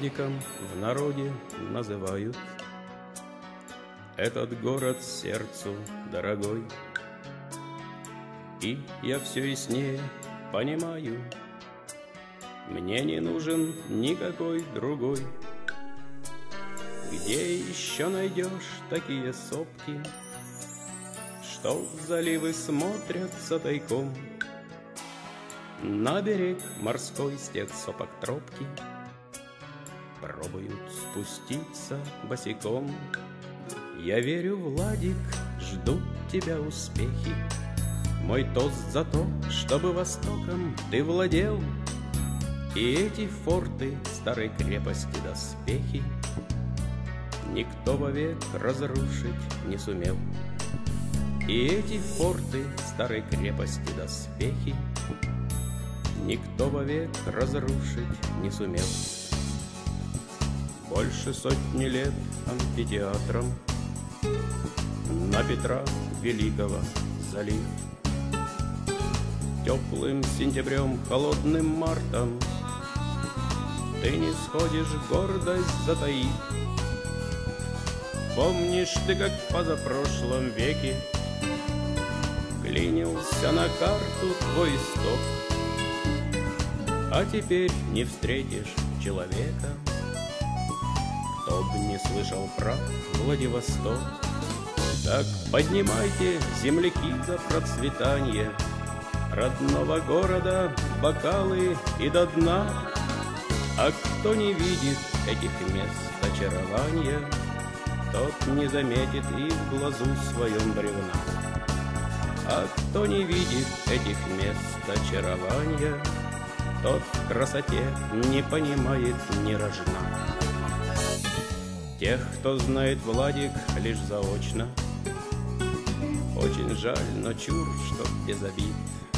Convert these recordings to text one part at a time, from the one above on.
Владиком в народе называют. Этот город сердцу дорогой, и я все яснее понимаю, мне не нужен никакой другой. Где еще найдешь такие сопки, что в заливы смотрятся тайком? На берег морской с тех сопок тропки пробуют спуститься босиком. Я верю, Владик, ждут тебя успехи. Мой тост за то, чтобы Востоком ты владел, и эти форты старой крепости доспехи никто вовек разрушить не сумел. И эти форты старой крепости доспехи никто вовек разрушить не сумел. Больше сотни лет амфитеатром на Петра Великого залив. Теплым сентябрем, холодным мартом ты не сходишь, гордость затаив. Помнишь ты, как в позапрошлом веке клинился на карту твой исток, а теперь не встретишь человека, кто б не слышал про Владивосток. Так поднимайте, земляки, за процветание родного города бокалы и до дна. А кто не видит этих мест очарования, тот не заметит и в глазу своем бревна. А кто не видит этих мест очарования, тот в красоте не понимает ни рожна. Тех, кто знает Владик лишь заочно, очень жаль, но чур, что без обид.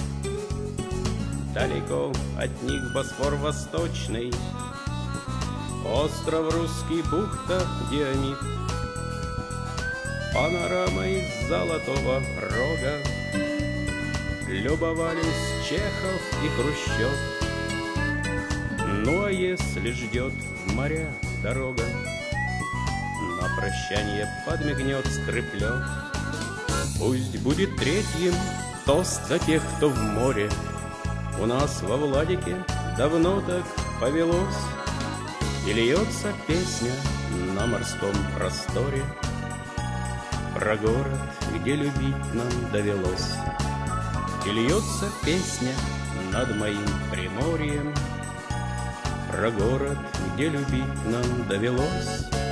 Далеко от них Босфор восточный, остров Русский, бухта Диамид. Панорамой Золотого Рога любовались Чехов и Хрущев. Ну а если ждет в моря дорога, на прощание подмигнет Скрыплев. Пусть будет третьим тост за тех, кто в море. У нас во Владике давно так повелось, и льется песня на морском просторе про город, где любить нам довелось. И льется песня над моим Приморьем про город, где любить нам довелось.